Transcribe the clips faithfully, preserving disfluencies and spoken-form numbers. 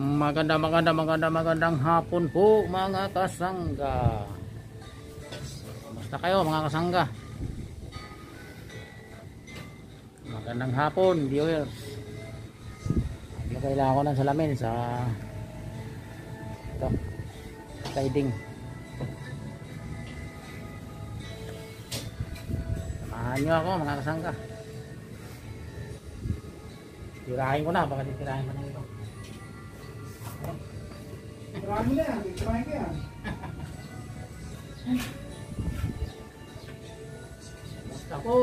Maganda, maganda, maganda, magandang hapon po mga kasangga. Basta kayo mga kasangga. Magandang hapon viewers. Kailangan ko ng salamin sa ito, sliding. Samahan nyo ako mga kasangga. Tirahin ko na, baka titirahin ko na ito. Marami na yan, tirahin ko yan. Basta po.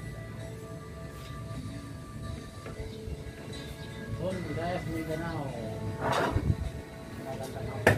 Bon, guys, may ganaw. Magandang hapon.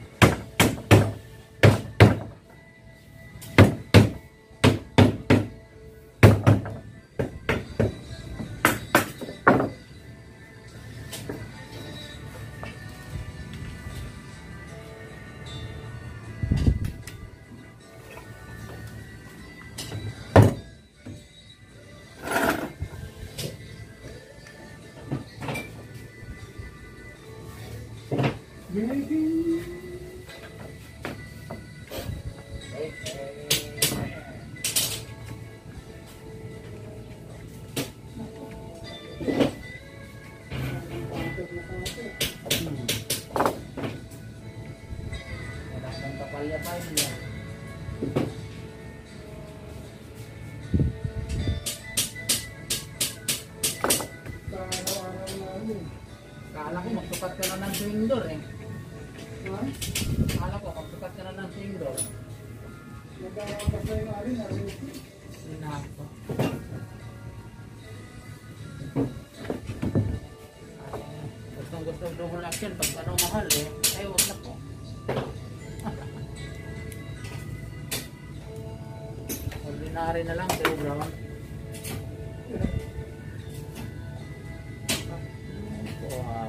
Kala ko magsukat ka na ng swing door eh. Ha? Kala ko magsukat ka na ng swing door. Nagkakapas na yung alin, narinig. Sinahat ko. Gustong gusto double action pag ano mahal eh. Ay huwag na po. Ordinary na lang pero brown. Wow.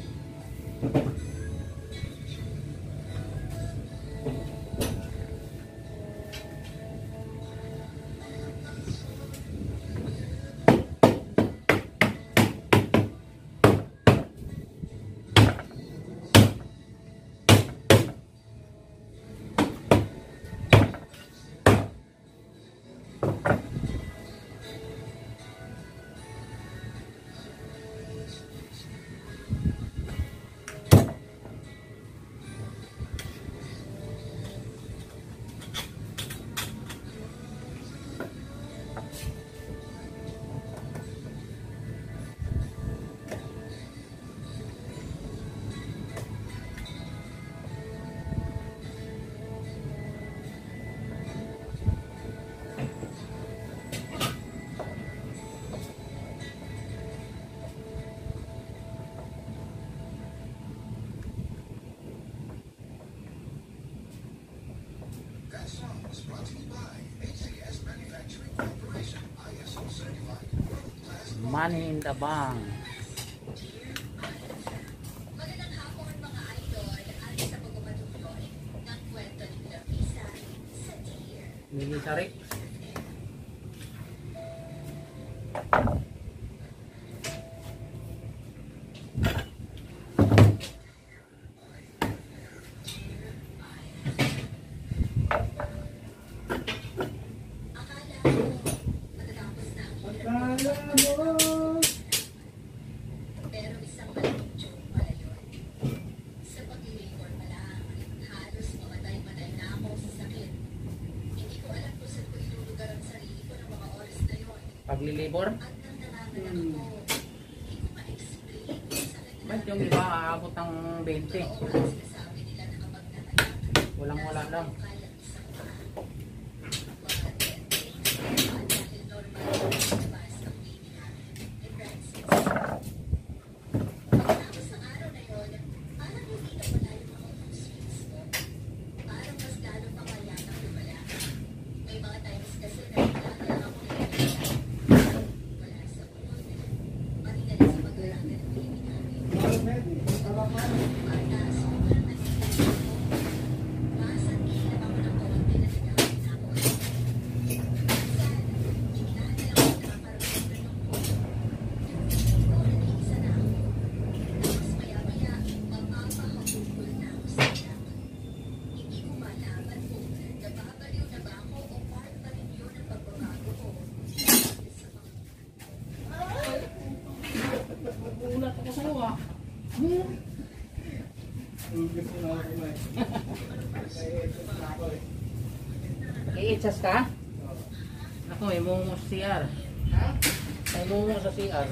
Money in the bank. Magandang hapon mga idol. At sa pagmamatuloy ng kwento ni Lapisa sa Dear. Mini tarik. Pero isang malaking joke pala yun. Sa pag-labor pala, halos mamatay-matay na ako sa sakit. Hindi ko alam kung saan ko ilulugar ang sarili ko ng mga oras na yun. Paglilibor? At nang nanganganak ako, hindi ko ma-explain kung saan na Ba't yung iba aabot ng twenty? totoo ang sinasabi nila na kapag nanganak, Walang wala lang. kaya isang pa. Dahil normal na labas ang baby namin ni Francis. Pagkatapos ng araw na yun, parang hindi na wala yung mga mood swings ko. Parang mas lalo pa kaya na lumala. May mga times kasi na nagkakala ako na wala sa mood. Pati na rin sa pag-alaga ng baby namin. Para sobrang nagsigaw ako. Maasan kilap ako ng kaunti na nagawin na ako. Minsan, bigla na lang ako nakakaroon ng lungkot. Yung feeling ko nag-iisa na ako. Tapos maya-maya, Gusto na ako kumain. May headset na ako eh. I-adjust ka? Ako, may mungo sa C R. Ha? May mungo sa C R.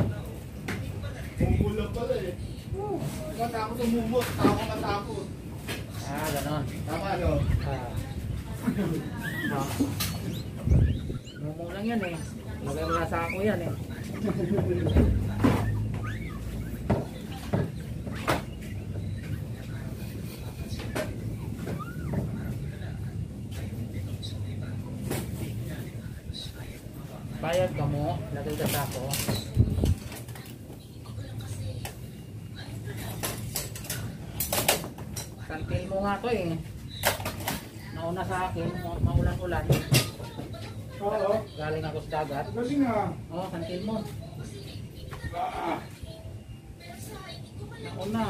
Bumula pala eh. Matakot umubot. Tao matakot. Ah, ganon. Tama no? Ah. Ah. Mungo lang yan eh. Lagay mo na sa ako yan eh. Bayad ka mo, lagay ka sa ako. Kantil mo nga to eh. Nauna sa akin, ma- maulan-ulan. Oo. Galing ako sa dagat. Galing ah. Oo, kantil mo. Ah. Nauna.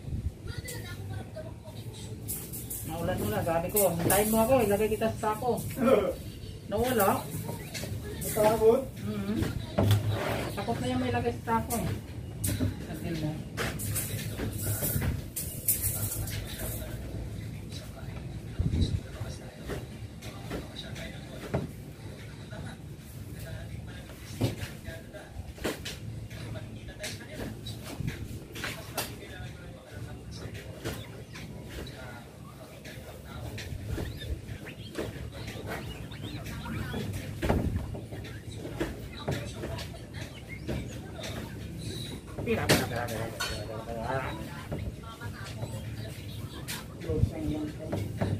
Naulan-ulan, sabi ko, hintayin mo ako, ilagay kita sa sako. Nawala. Matakot? Mhm. Takot na yan may ilagay sa sako eh. Kantil mo. Pira, pira, pira, pira, pira, pira. Close ang lang kami.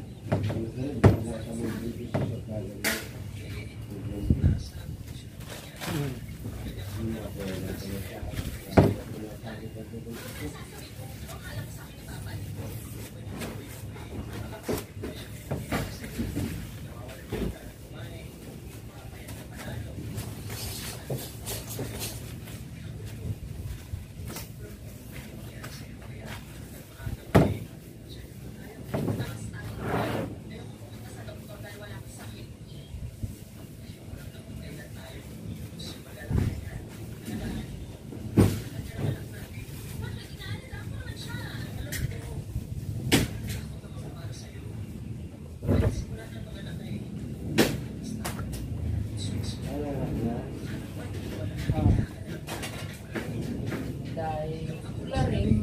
Dahil ularing.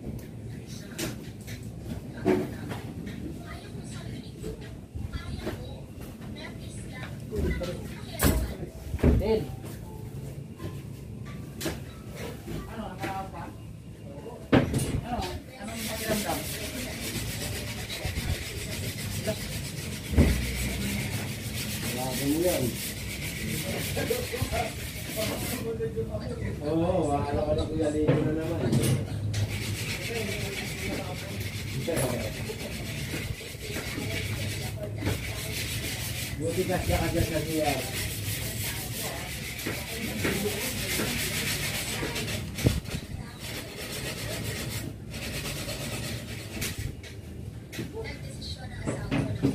Din. Ano, nakaraos ka? Ano, anong pakiramdam? Laban mo yan. Oo, akala ko na kuya dito na naman. Buti ka siya ka dyan sa siya. Nagdesisyon ang asawa ko ng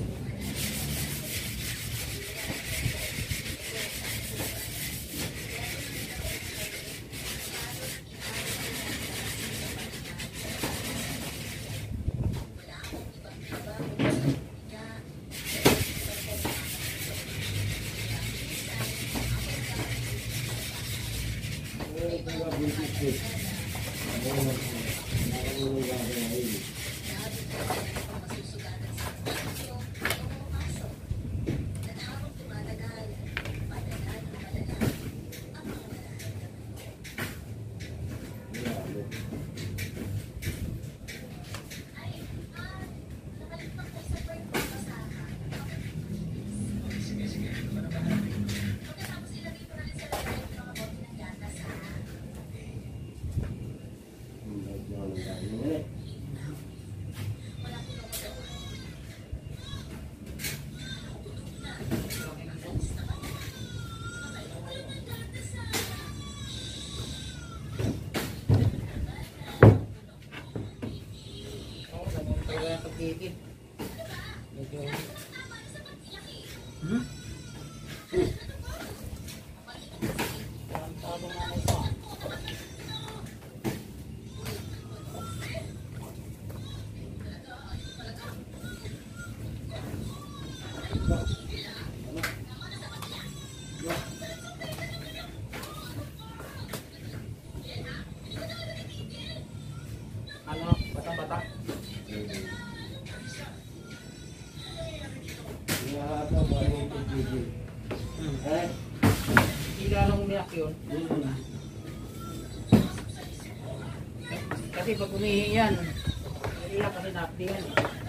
Pagkikit. Medyo... Hmm? Ang tabo nga na ito. tiyak yun. Hmm. Kasi pag umihi yan, iiyak kasi napti yan.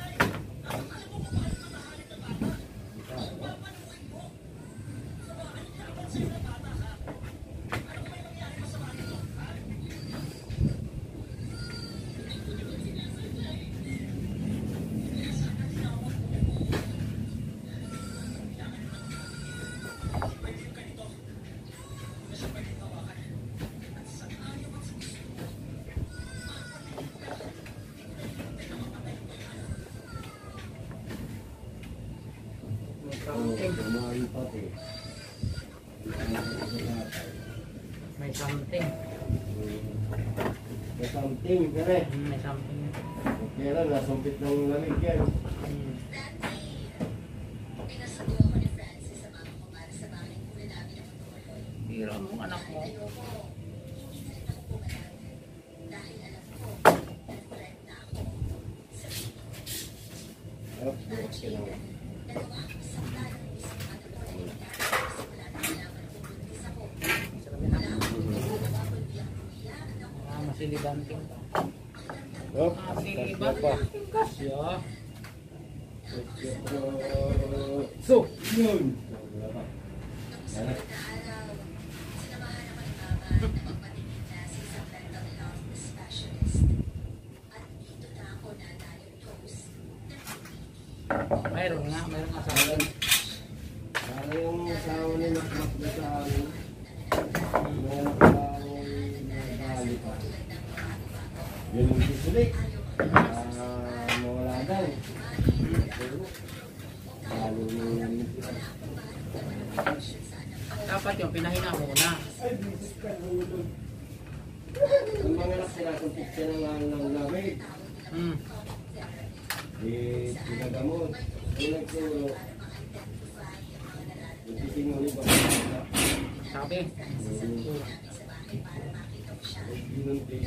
Oh, kumain pati. May something. May something, kare. Hmm, may something. Okay lang, nasumpit ng lamig yan. Hmm. Pinasundo ako ni Francis sa mama ko para sa bahay muna namin ang magtuloy. Hira mo anak mo. Ayoko, hindi na rin ako pumalag. Dahil alam ko, nag-threat na ako. Sa Oh, bukas ka lang. dalawa, isang talang isang mata ko na iligtas. Wala na nalaman kung buntis ako. Wala akong ginawa kundi ang umiyak na ako. Ah, masilibanting ka. Oh, Masilibanting ka siya. So, yun. Nung sumunod na araw, sinamahan ako ni Mama na magpatingin na sa isang mental health specialist. At dito na ako na-diagnose ng P P D. Mayroon nga, mayroon nga sa akin. Para yung asawa ni Makmak na sa amin. Mga nakakaroon ng kali pa. Yun yung sisulik. Ah, mawala daw. Lalo yung Dapat yung pinahinga muna. ay, bisis ka nulog. Ang mga nakasinasuntik siya ng ng lamig. Hmm. Eh, pinagamot. Ang nagturo. Nagtitinguli ba? Sabi. Binuntis.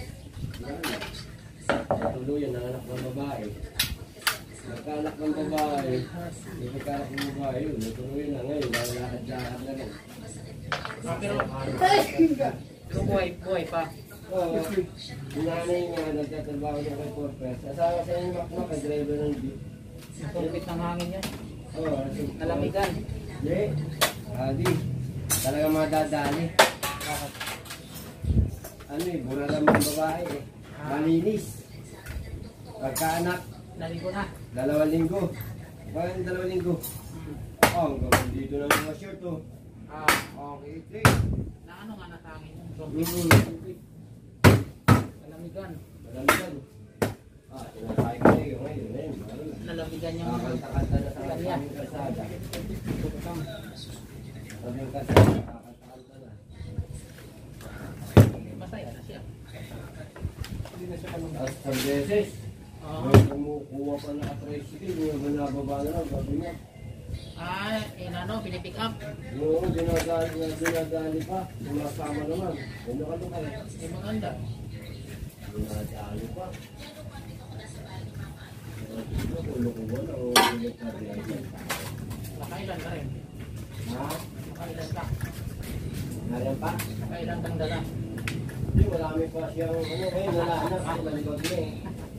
Tuluyan, nanganak ng babae. Nagkanak ng babae. Hindi nagkanak ng babae yun. Natuluyan na ngayon. Lalakad-lakad na lang. Ah, pero, pero buhay, buhay pa. Oo. Yung nanay niya, nagtatrabaho niya kay Corpus. Asawa sa inyo, Makmak, ang driver ng jeep. Nasumpit ng hangin yan. Oo. Nalamigan. Hindi. Adi. Talaga madadali. Bakit? Ano eh, mura lang ng babae eh. Malinis. Pagkaanak, Naligo na. dalawang linggo. Bakit dalawang linggo? Hmm. Oh, ang gawin dito ng mga shirt oh. Ah, Okay, ito na ano nga natangin yung eh. sumpit. Mm-hmm. Nalamigan. Malamigan. Ah, tinatay ka na yun ngayon. Ngayon, ano na. Nalamigan yung Kakanta-kanta na sa Kanya. aming kasada. tukang. Sabi yung kasada, kakanta-kanta na. Masaya na siya. Hindi na siya kanong. At sa beses, Oo. may kumukuha pa na tricycle, yung binababa na lang, sabi niya. Ah, inano, pinipick up. Oo, dinadali na dinadali pa. Sumasama naman. Ano ka doon? Eh, maganda. Dinadali pa. Kulukuhan o pinagkadiyan. Nakailan ka rin. Ha? Nakailan ka. Nariyan pa? Nakailan kang dala. Hindi, marami pa siyang ano eh, wala na. Kasi malibag na eh.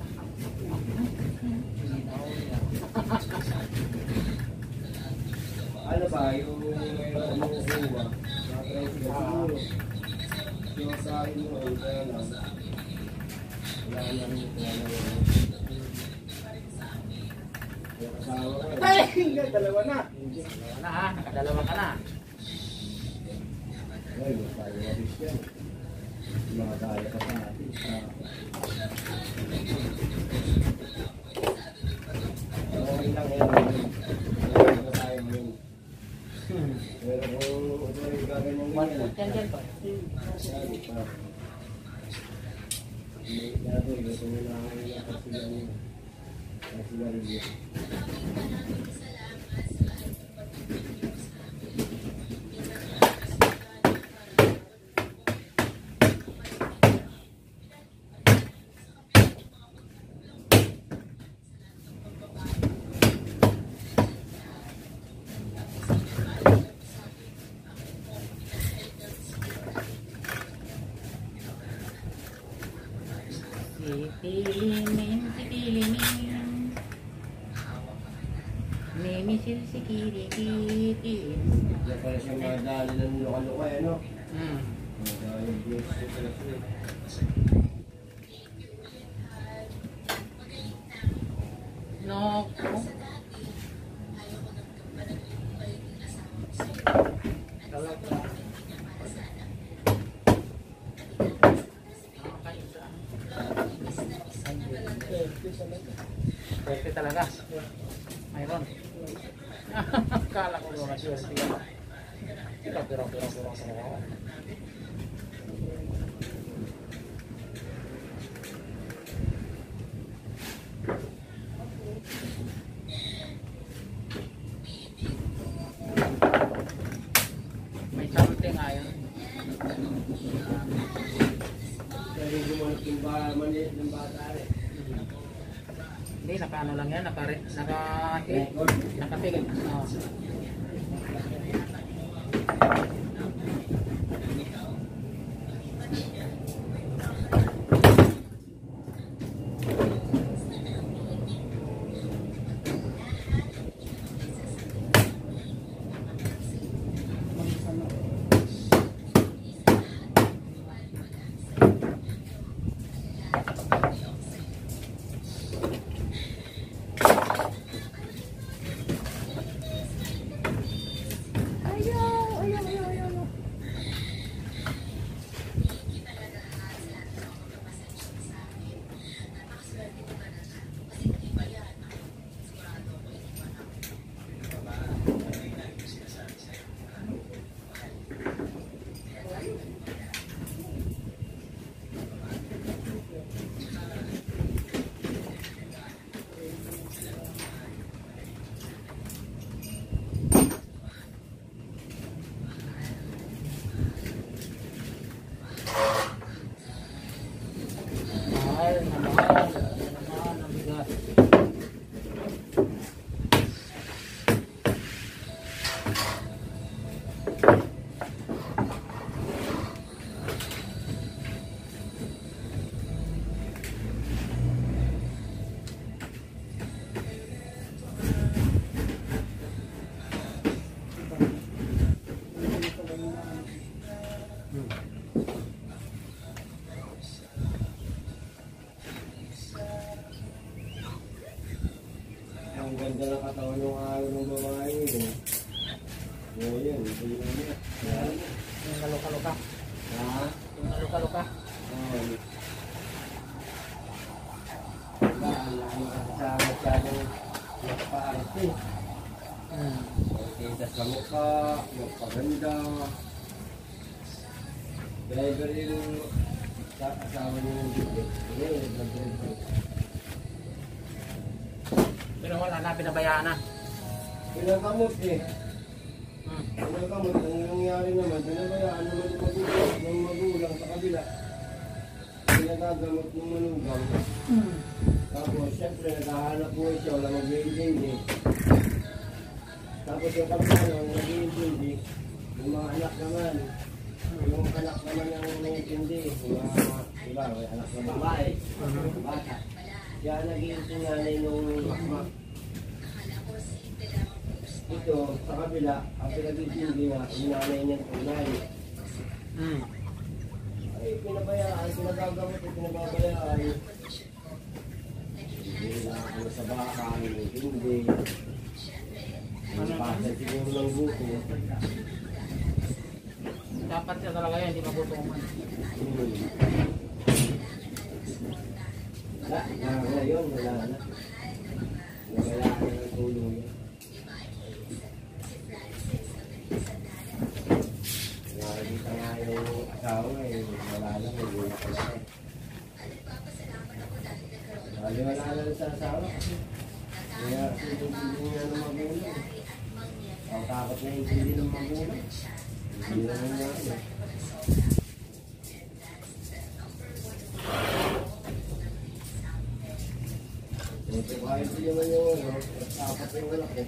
Ano ba, yung mayroon mo kuha, nakatry sila siguro. Yung sa akin mo, ay kaya lang. Wala na rin, wala na rin. Yung asawa ko eh. Ay, hindi, dalawa na. Hindi. Dalawa na ha, nakadalawa ka na. Ay, wala tayo mabis yan. Mga kaya pa sa atin. Okay lang yan. Okay na tayo ngayon. Pero kung ito yung gaganyan One ganyan. foot yan dyan pa. Sabi pa. May lado, ito mo na ang nakasilan niya. Nakasilan niya. kilinin, si kilinin. Mimisil si kilikitin. Diyan pala siya madali ng luka-luka, ano? Hmm. Madali yung views ko pala siya. No. Talaga. Swerte talaga. Mayroon. Kala ko mga swerte ka. Pero pero pero pero pero. May something ayon. Dahil gumanap yung ba- maliit ng bata rin. Hindi, naka ano lang yan, naka naka nakatigil. Oh. Mahal na mahal. Mahal na bigat. Ang ganda ng katawan ng araw ng babae yun. Oo yan, ito yun niya. Yung kaluka-luka. Ha? Yung kaluka-luka. Oo. Diba, ang laki ng kasama masyadong nagpa-arte. Hmm. Kita sa mukha, magpaganda. Driver yung kasama niyo yung bibig. Ngayon, nag-driver. Pero wala na, pinabayaan na. Pinakamot eh. Hmm. Pinakamot. Ang nangyari naman, pinabayaan naman yung magulang, ng magulang sa kabila. Pinagagamot ng manugang. Hmm. Tapos, syempre, naghahanap buhay siya, wala mag-iintindi. Tapos yung kabila naman, nag-iintindi. Yung mga anak naman, yung anak naman ang nag-iintindi. Yung mga, diba, may anak ng babae, bata. Kaya nag-iintindi nanay nung makmak. Ito, sa kabila, ang pinag-iintindi nga, yung nanay niyang tunay. Hmm. Ay, pinabayaan, pinagagamot at pinababayaan. Hindi na ako sa baka, hindi. Ang pasay siguro ng buko. Dapat siya talaga yan, hindi mabutungan. Hmm. Wala, na ngayon, wala na. Wala na ng tulong yan. Nakikita nga yung asawa eh, wala lang, hindi na pala. Wala wala na sa asawa. Kaya hindi niya ng magulang. Ang takot na hindi ng magulang. Hindi naman nga yan. Ito kahit hindi naman yung ano, takot yung anak eh.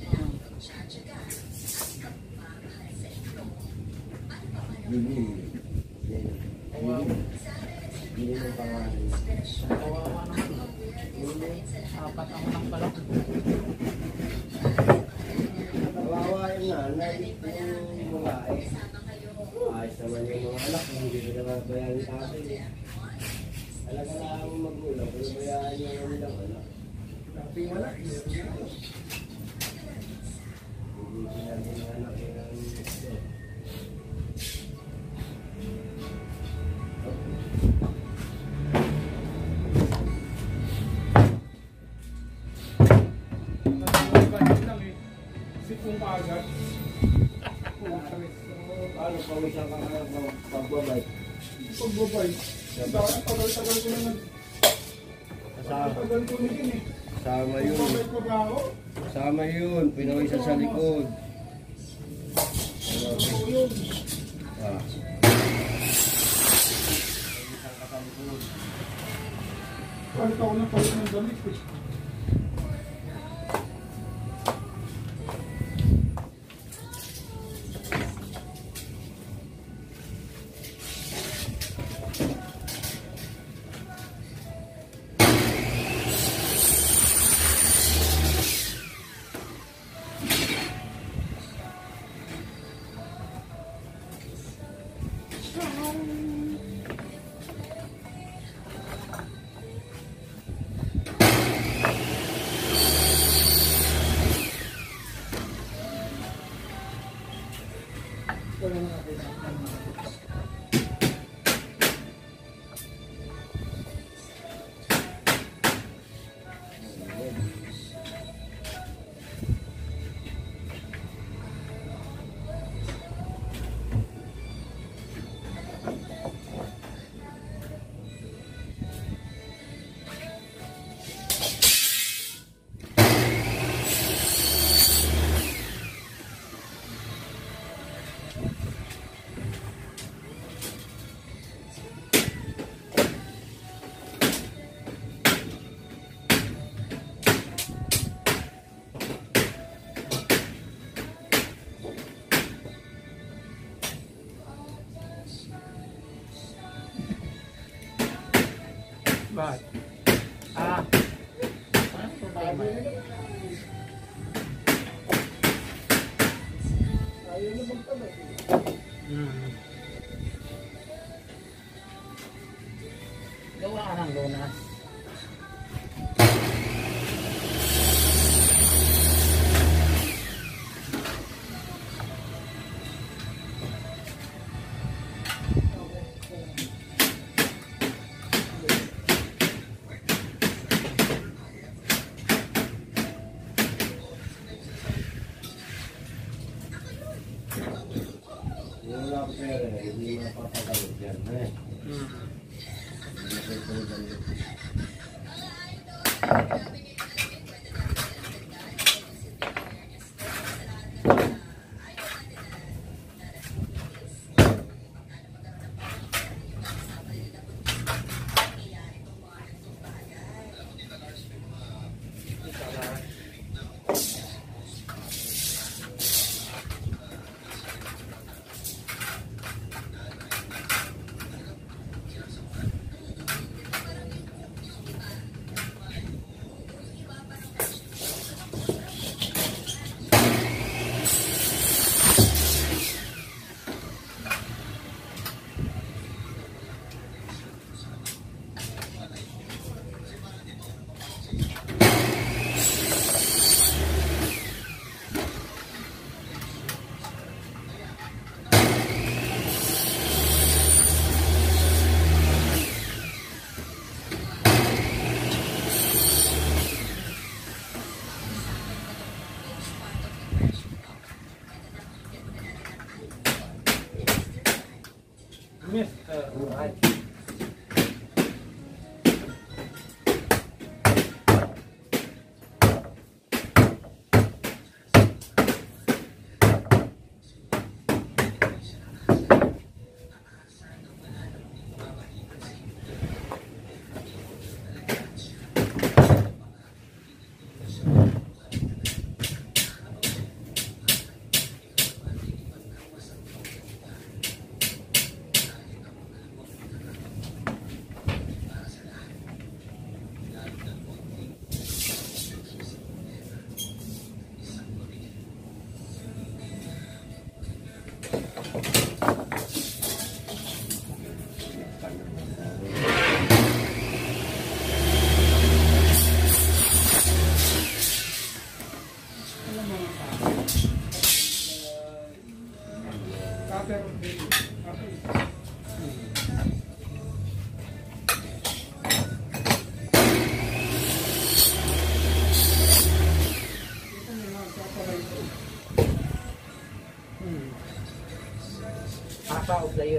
Bilim. Bilim. Bilim ang pangalan. Kawawa naman. Apat ako ng pala. Kawawa yung nanay, yung babae. Ayos naman yung mga anak, hindi nila mabayaan yung tatay. Talaga na ang magulang, pero bayaan niya ang nilang anak. Tapi wala. Hindi sinabi ng anak yung gusto. Ganyan lang eh. Sipong kaagad. Paano pawisan ka ka ng pagbabike? Pagbabay. Ang tagal-tagal ko na nag... Kasama, Tagal ko na yun eh. kasama yun. Pagbabay ko ba ako? Kasama yun, pinawisan sa likod. Ano, Ako yun. ah. Palit ako ng palit ng damit eh. Bakit? Ah. Ano problema? Ayaw na magtabay. Hmm. Gawa ka ng lunas. Yung wala ko pera, hindi mapapagamit yan. Eh. Hmm. Hindi mapapagamit.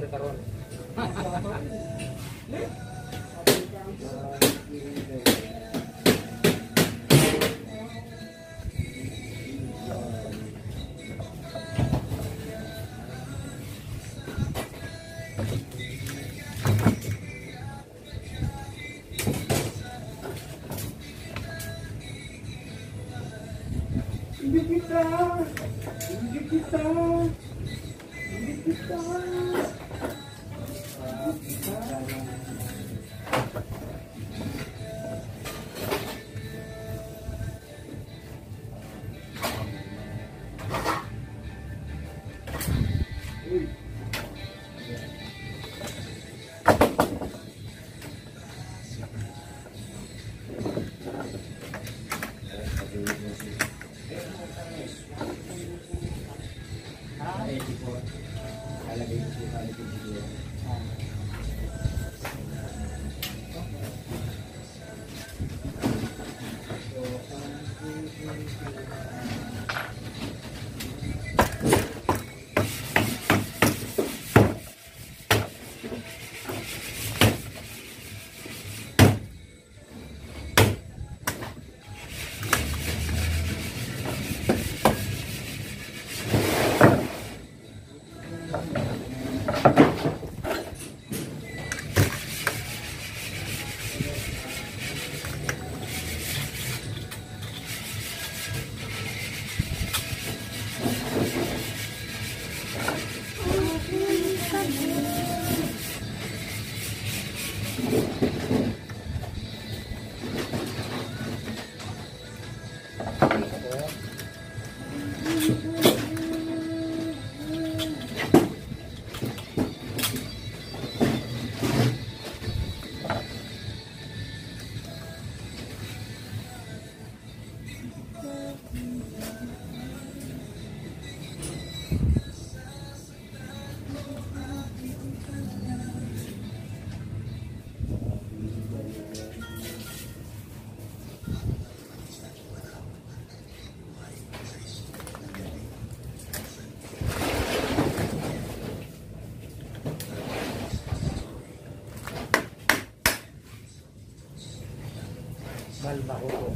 rin karon. Hindi kita, hindi kita, hindi kita. Balbaho po.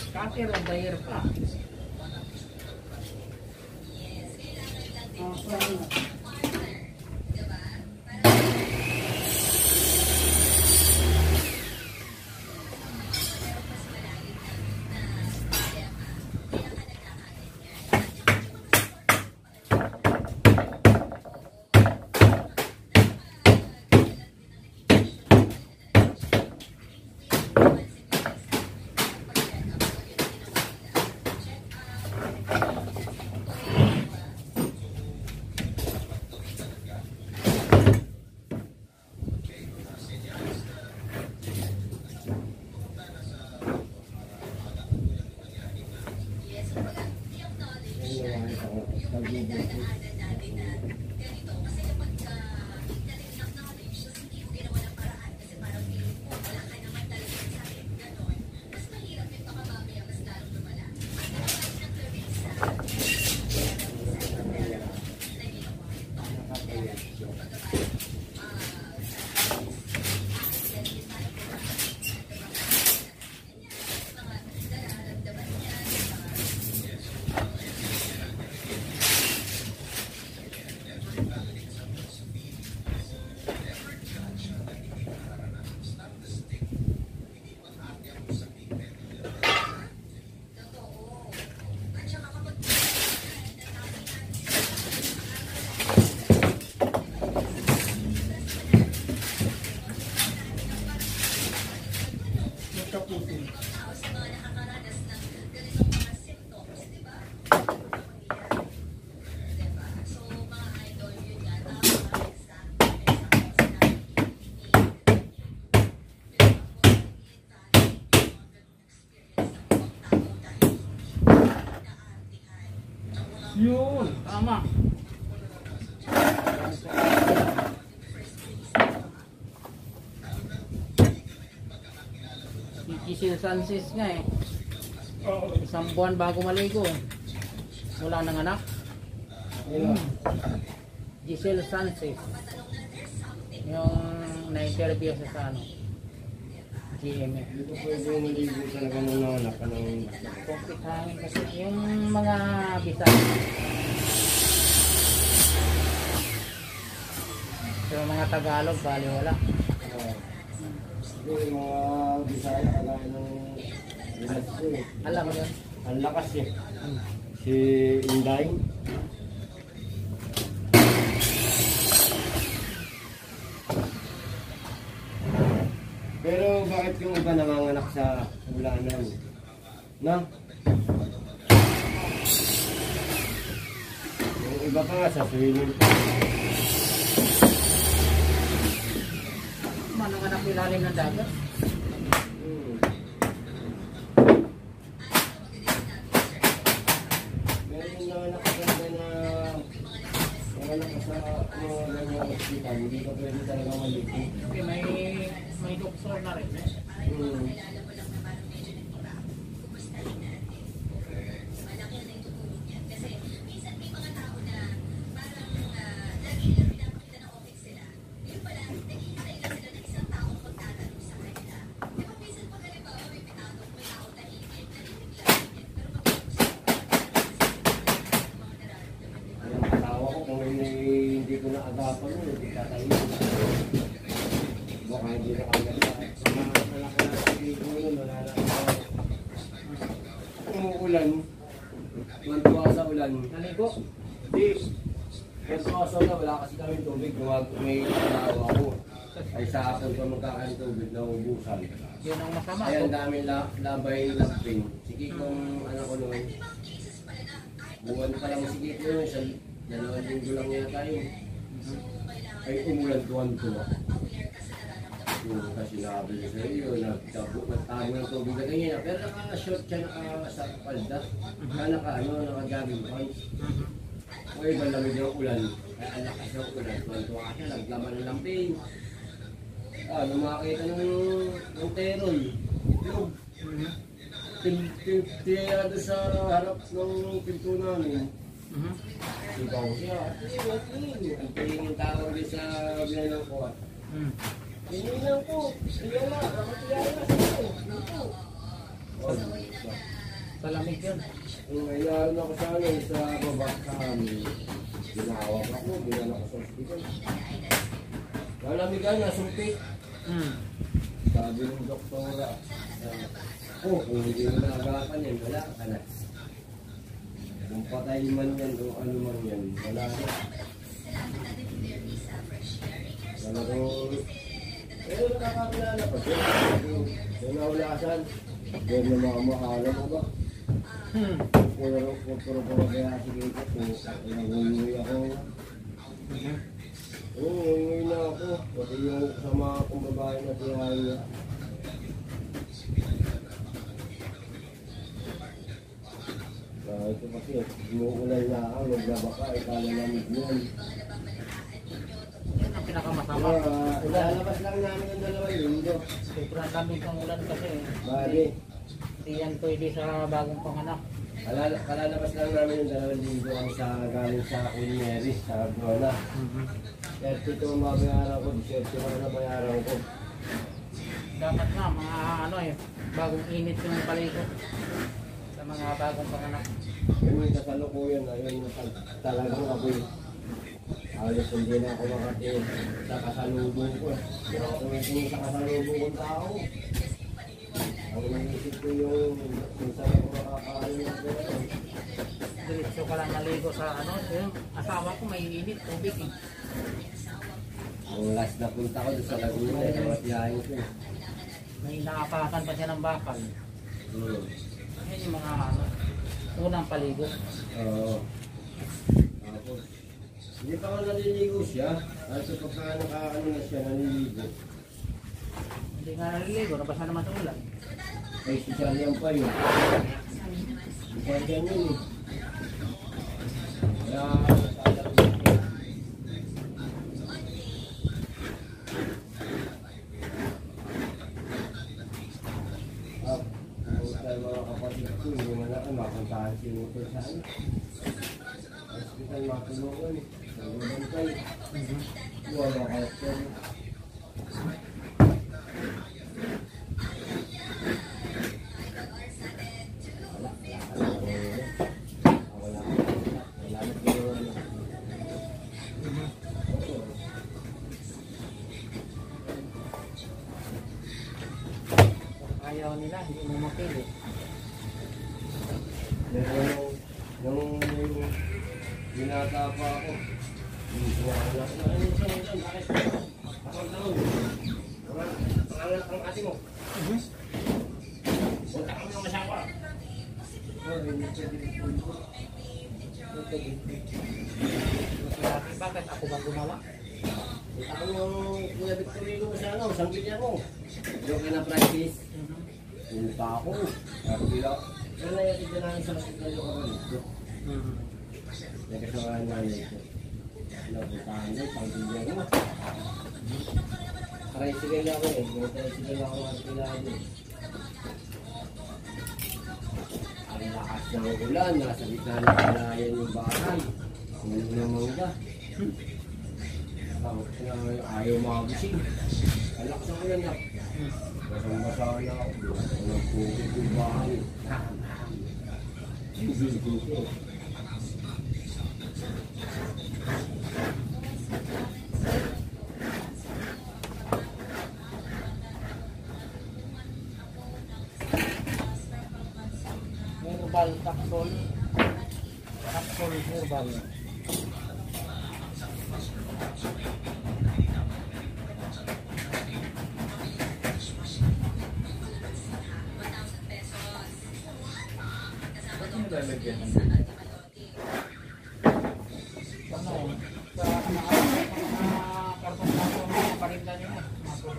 Cutter of the year pa. Oh, sorry. Yun, tama. Si Giselle Sanchez nga eh. Oo. Isang buwan bago maligo eh. Wala nang anak. Yun. Giselle Sanchez. Yung na-interview sa sa ano. G M A. Dito pwede maligo talaga ng anak ka ng Compit hangin kasi yung mga Bisaya. Yung mga Tagalog, bali wala. Hindi, yung mga Bisaya kagaya ng Bilas ko eh. Alam mo yun? Ang lakas eh. Si Inday. Pero bakit yung iba nanganganak sa ulanan? No? Yung iba pa nga sa swimming pool. Mananganak ilalim ng dagat. Hmm. Meron yung nanganak ka na nanganak ka sa mga ganyang hospital. Hindi ka pwede talaga maligo. Okay, may may doktor na rin eh. Hmm. Ang tawa ko kung hindi, hindi ko naagapan mo, hindi katayo. Baka hindi na kagad sa mga anak na nasigo nun, wala na ako. Umuulan, tuwan-tuwa sa ulan. Naligo? Hindi, tuwan-tuwa sa ulan, wala kasi kami tubig. Gumag- May alawa ako. Ay sa hapon ko magkakain tubig na ubusan. Yun ang masama. Ay ang daming la labay lamping. Sige kung ano ko noon. Buwan pa lang sige ko yun. Sa dalawang linggo lang yata yun. Ay umulan tuwan-tuwa. Yung kasi nabi ko sa iyo, nagtabo, nagtabo ng tubig na ganyan. Pero naka-short siya, naka-sa palda. Naka, naka ano, naka-jogging pants. O ibang lamig yung ulan. Kaya ang lakas ng ulan. Tuwan-tuwa siya, naglaman ng lamping. Ah, nung makakita ng, ng terol. Yung tiyera doon sa harap ng pinto namin. Mhm. Ikaw siya. Ang tingin yung tawag din sa bilang ko. Mm. Tingin lang po. Tiyera, ako tiyera. Sige. Dito. Oh, Palamig yun. Kung inaano ako sa ano, sa baba sa amin, ginawag ako, ginala ko sa hospital. Malamigan na, sumpit. Hmm. Sabi ng doktora, uh, oh, kung hindi mo naagapan yan, wala ka na. Kung patay man yan o ano man yan, wala na. Talagang, pero nakakakilala pa siya. Kung naulasan, huwag na mga mahala mo ba? Hmm. Puro, puro, puro kaya sige ko kung nangunguy ako. Oo, nangunguy na ako. Pati yung sa mga kong babae na tiyaya. Ito kasi, umuulay na ako, naglaba ka, ikala lamig yan. Yun ang pinakamasama. Kaya, ilalabas lang namin yung dalawang linggo. Sobrang daming kang ulan kasi. Bali, Hindi yan pwede sa bagong panganak. kalala, kalalabas lang namin yung dalawang linggo ang sa galing sa Queen Mary, sa Argona. Mm-hmm. thirty two ang mabayaran ko, thirty one na bayaran ko. Dapat nga, mga ano eh, bagong init yung paligo. Sa mga bagong panganak. Yung yung kasalukuyan na yun yung tal- talagang ako'y halos hindi na ako makatingin sa kasalubong ko. Hindi ako tumitingin sa kasalubong kong tao. Ang naisip ko yung kung saan ako makakaano ng gano'n. Diretso ka lang naligo sa ano, yung asawa ko may init, tubig eh. Ang last na punta ko doon sa Laguna, eh, kawatiyahin ko. May naapakan pa siya ng bakal. Hmm. Yan yung mga ano, unang paligo. Oo. Tapos, hindi pa nga naliligo siya. Kasi pagka nakaano na siya, naliligo. Hindi nga naliligo, nabasa naman sa ulan. Ay, si Charlie ang pa yun. Si Charlie yan yun eh. Kaya, ah, ang tayo mga kapatid ko, hindi man ako mapuntahan si Motor sa ano. Hospital matulungan eh. Nagbabantay. Wala ka ito. Wala. Wala. Wala na pero ano. Ayaw nila, hindi mo mapili. Pero nung binata pa ako, wala na ano siya nito, bakit? Ako lang. Pangalan ang ate mo. Punta kami ng asawa. Oh, hindi pwede. Bakit, bakit ako bang gumawa? Punta kami ng Kuya Victorino sa ano, sanggit mo. Yung kina-practice. Punta ako. Pero bila, pero nayatid na namin sa hospital yung kapatid. Mm-hmm. Nagkasama na nito. Napuntahan doon, sanggit mo. Tricycle ako eh. May tricycle ako at kailangan. Ang lakas ng ulan, nasa gitna ng kalayan yung bahay. Hindi naman ka. Tapos na ayaw magising. Ang lakas ng ulan na. Basang-basa na ako. Nagpukit yung bahay. Hindi dito. Herbal capsule. Capsule herbal. Ano yun? Sa mga karton-karton na parinda nyo na.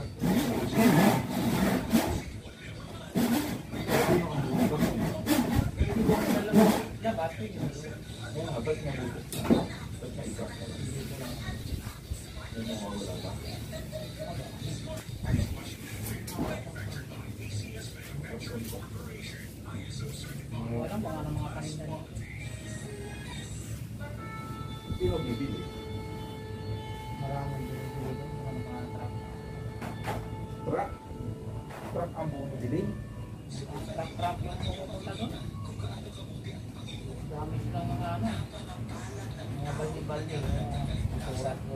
Wala mga ano mga parinda nyo. Sino bibili? Maraming binibili doon, mga mga truck. Truck? Truck ang buong bibili? Truck-truck yung pupunta doon. Dami silang mga ano. Mga baldi-baldi. Mga surat ko.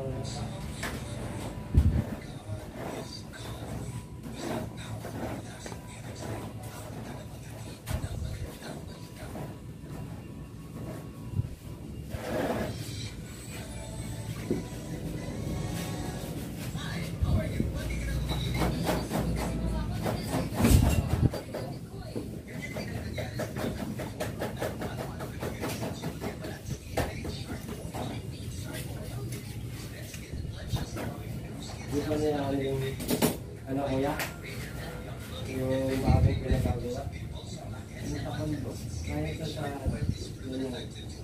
Di ba niya ano yung ano kuya? Yung bagay pinagagawa? Ano pa kami po? Kaya ka sa yun lang.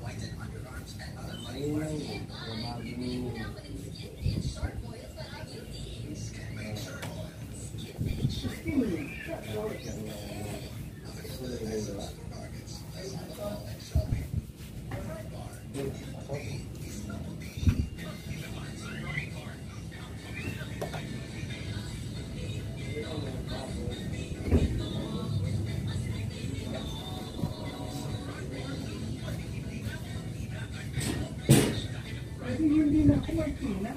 Ayun lang yun. Yung bagay mo. Kasi hindi na kumakina.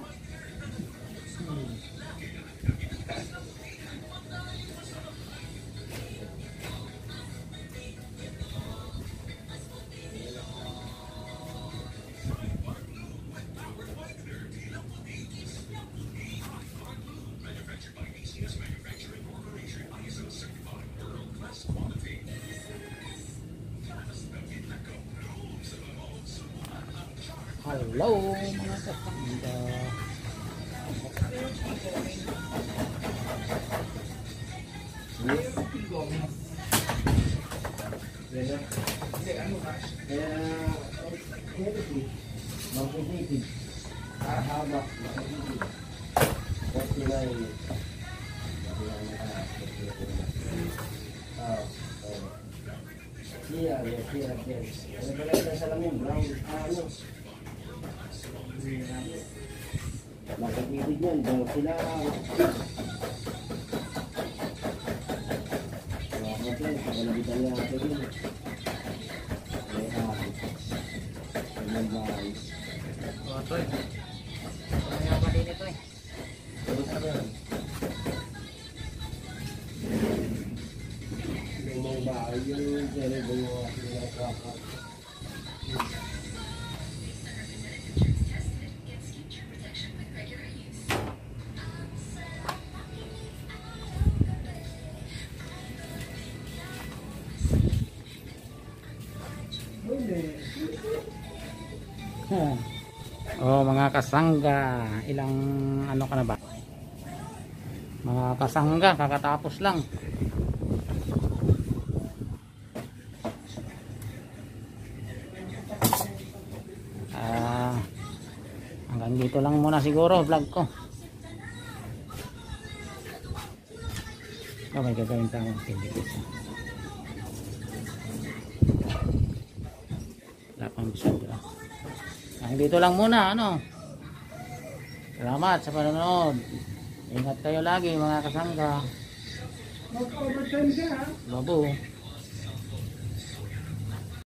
Hello mga kasangga. Kaya, kaya, negative, mag-positive, haba, mag-positive, forty-nine, ah, siya, siya, siya, siya, ano pala yung salamin, brown, ano, mag-positive yan, daw sila, Mungkin kalau kita lihat ini, lihat dengan baik. Oh, toy. Ano yung pali nito eh? Terus apa? Dengan baik yang jadi bawa kita apa? Hmm. Oh, mga kasangga, ilang ano ka na ba? Mga kasangga, kakatapos lang. Ah, hanggang dito lang muna siguro vlog ko. Oh, may gagawin pa akong activities. Wala pang bisado. Hanggang dito lang muna, ano. Salamat sa panonood. Ingat kayo lagi mga kasangga. Mag-overtime ka ha. Babo.